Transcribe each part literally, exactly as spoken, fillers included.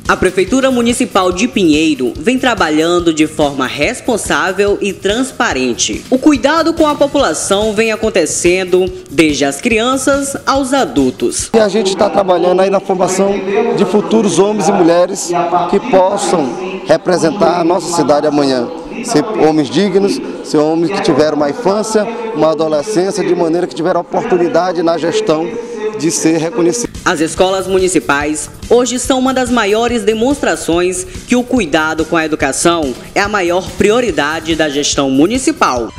A Prefeitura Municipal de Pinheiro vem trabalhando de forma responsável e transparente. O cuidado com a população vem acontecendo desde as crianças aos adultos. E a gente está trabalhando aí na formação de futuros homens e mulheres que possam representar a nossa cidade amanhã. Ser homens dignos, ser homens que tiveram uma infância, uma adolescência, de maneira que tiveram oportunidade na gestão de ser reconhecido. As escolas municipais hoje são uma das maiores demonstrações que o cuidado com a educação é a maior prioridade da gestão municipal.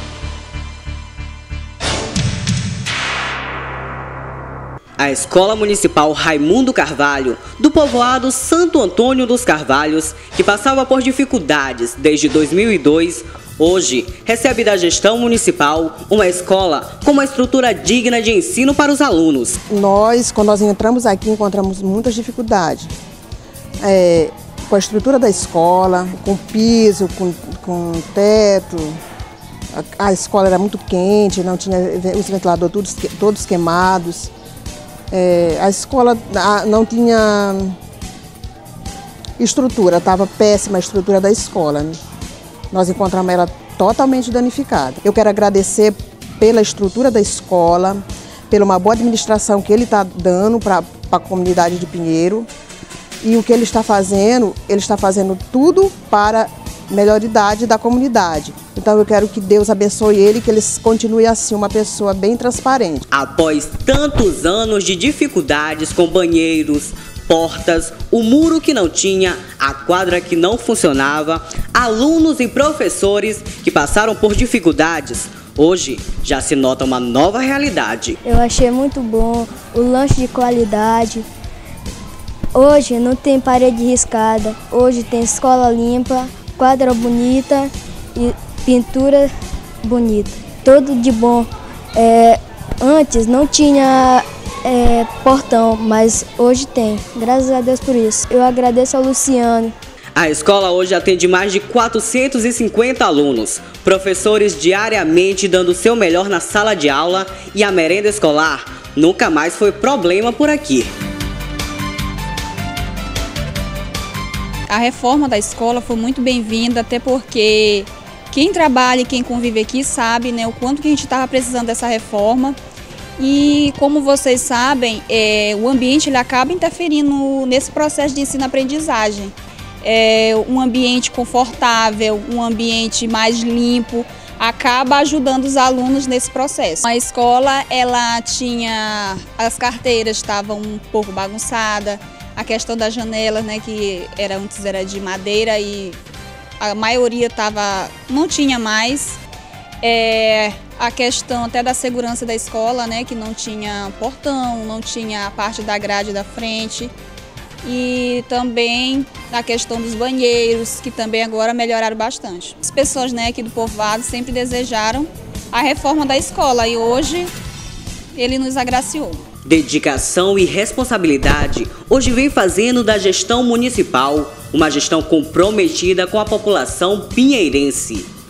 A Escola Municipal Raimundo Carvalho, do povoado Santo Antônio dos Carvalhos, que passava por dificuldades desde dois mil e dois, hoje recebe da gestão municipal uma escola com uma estrutura digna de ensino para os alunos. Nós, quando nós entramos aqui, encontramos muitas dificuldades. É, com a estrutura da escola, com piso, com, com teto. A, a escola era muito quente, não tinha os ventiladores todos, todos queimados. É, a escola não tinha estrutura, estava péssima a estrutura da escola, né? Nós encontramos ela totalmente danificada. Eu quero agradecer pela estrutura da escola, pela uma boa administração que ele está dando para a comunidade de Pinheiro. E o que ele está fazendo, ele está fazendo tudo para a melhoridade da comunidade. Então eu quero que Deus abençoe ele e que ele continue assim, uma pessoa bem transparente. Após tantos anos de dificuldades com banheiros, portas, o muro que não tinha, a quadra que não funcionava, alunos e professores que passaram por dificuldades, hoje já se nota uma nova realidade. Eu achei muito bom, o lanche de qualidade. Hoje não tem parede riscada, hoje tem escola limpa, quadra bonita e pintura bonita. Tudo de bom. É, antes não tinha é, portão, mas hoje tem. Graças a Deus por isso. Eu agradeço ao Luciano. A escola hoje atende mais de quatrocentos e cinquenta alunos, professores diariamente dando o seu melhor na sala de aula, e a merenda escolar nunca mais foi problema por aqui. A reforma da escola foi muito bem-vinda, até porque quem trabalha e quem convive aqui sabe, né, o quanto que a gente estava precisando dessa reforma. E como vocês sabem, é, o ambiente ele acaba interferindo nesse processo de ensino-aprendizagem. É, um ambiente confortável, um ambiente mais limpo, acaba ajudando os alunos nesse processo. A escola ela tinha, as carteiras estavam um pouco bagunçadas, a questão das janelas, né, que era, antes era de madeira e a maioria tava, não tinha mais. É, a questão até da segurança da escola, né, que não tinha portão, não tinha a parte da grade da frente. E também a questão dos banheiros, que também agora melhoraram bastante. As pessoas, né, aqui do povoado sempre desejaram a reforma da escola e hoje ele nos agraciou. Dedicação e responsabilidade hoje vem fazendo da gestão municipal uma gestão comprometida com a população pinheirense.